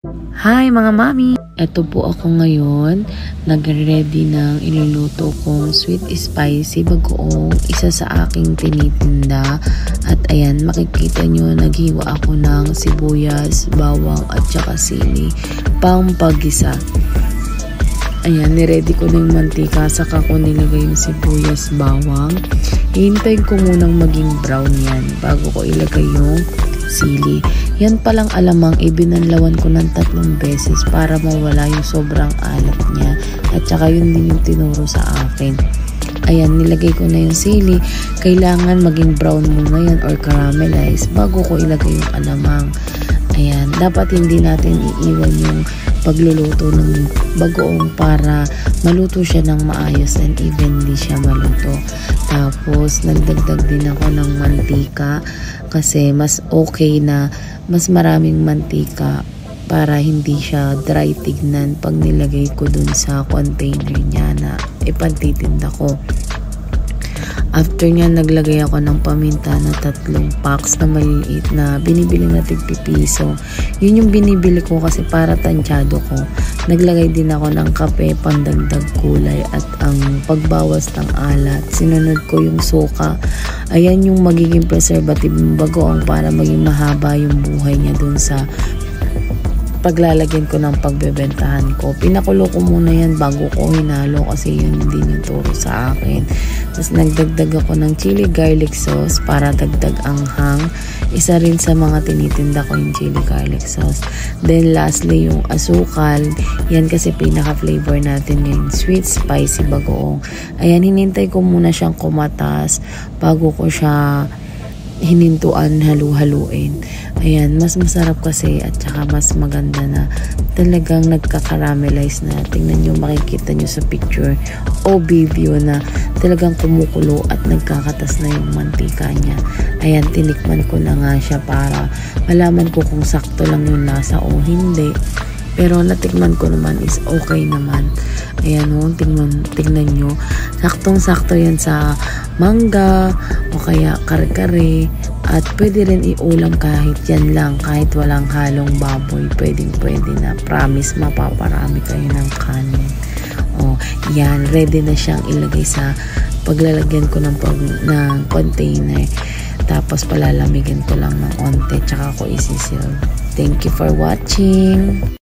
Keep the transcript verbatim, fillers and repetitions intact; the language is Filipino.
Hi mga mami! Ito po ako ngayon, nagre-ready ng iluluto kong sweet spicy bagoong, isa sa aking tinitinda. At ayan, makikita nyo, naghiwa ako ng sibuyas, bawang at saka sili, pang paggisa. Ayan, niready ko na yung mantika, saka ko nilagay yung sibuyas, bawang. Hihintayin ko munang maging brown yan bago ko ilagay yung sili. Yan palang alamang ibinanlawan ko ng tatlong beses para mawala yung sobrang alat niya. At saka yun din yung tinuro sa akin. Ayan, nilagay ko na yung sili. Kailangan maging brown muna yan or caramelize bago ko ilagay yung alamang. Ayan, dapat hindi natin iiwan yung pagluluto ng bagoong para maluto siya ng maayos and evenly siya maluto. Tapos nagdagdag din ako ng mantika kasi mas okay na mas maraming mantika para hindi siya dry tignan pag nilagay ko dun sa container niya na ipagtitinda ko. After niya, naglagay ako ng paminta na tatlong packs na maliliit na binibili na tigpipiso. Yun yung binibili ko kasi para tansyado ko. Naglagay din ako ng kape, pandagdag kulay at ang pagbawas ng alat. Sinunod ko yung suka. Ayan yung magiging preservative ng bagoong para maging mahaba yung buhay niya dun sa paglalagyan ko ng pagbebentahan ko. Pinakulo ko muna yan bago ko hinalo kasi yun din yung turo sa akin. Tapos nagdagdag ako ng chili garlic sauce para dagdag anghang. Isa rin sa mga tinitinda ko yung chili garlic sauce. Then lastly yung asukal. Yan kasi pinaka-flavor natin yung sweet spicy bagoong. Ayan, hinintay ko muna siyang kumatas bago ko siya hinintuan, halu-haluin. Ayan, mas masarap kasi at saka mas maganda na talagang nagka-caramelize na. Tingnan nyo, makikita nyo sa picture o video na talagang kumukulo at nagkakatas na yung mantika niya. Ayan, tinikman ko na nga siya para malaman ko kung sakto lang yung lasa o hindi. Pero natikman ko naman is okay naman. Ayan o, tingnan, tingnan nyo. Saktong-sakto yan sa mangga o kaya kare-kare. At pwede rin iulam kahit yan lang. Kahit walang halong baboy. Pwedeng-pwede na. Promise, mapaparami kayo ng kanin. O, yan. Ready na siyang ilagay sa paglalagyan ko ng, pag, ng container. Tapos palalamigan ko lang ng onte. Tsaka ko isisil. Thank you for watching.